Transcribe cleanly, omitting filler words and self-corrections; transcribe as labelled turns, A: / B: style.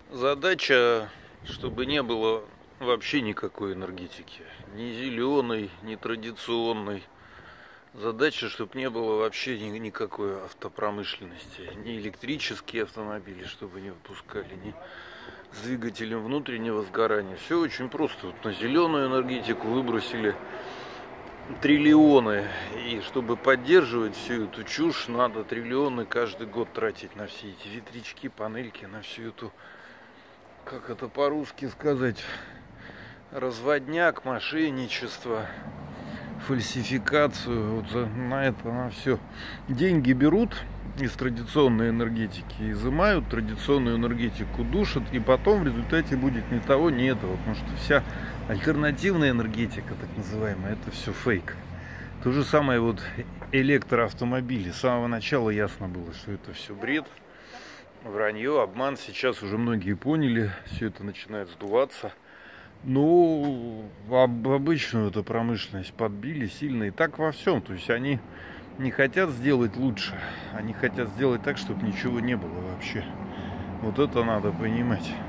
A: Задача, чтобы не было вообще никакой энергетики. Ни зеленой, ни традиционной. Задача, чтобы не было вообще никакой автопромышленности. Ни электрические автомобили, чтобы не выпускали, ни с двигателем внутреннего сгорания. Все очень просто. Вот на зеленую энергетику выбросили триллионы. И чтобы поддерживать всю эту чушь, надо триллионы каждый год тратить на все эти ветрячки, панельки, на всю эту, как это по-русски сказать, разводняк, мошенничество, фальсификацию. Вот на это, на все деньги берут из традиционной энергетики, изымают традиционную энергетику, душат, и потом в результате будет ни того, ни этого, потому что вся альтернативная энергетика, так называемая, это все фейк. То же самое вот электроавтомобили. С самого начала ясно было, что это все бред, вранье, обман. Сейчас уже многие поняли, все это начинает сдуваться. Но обычную эту промышленность подбили сильно, и так во всем. То есть они не хотят сделать лучше, они хотят сделать так, чтобы ничего не было вообще. Вот это надо понимать.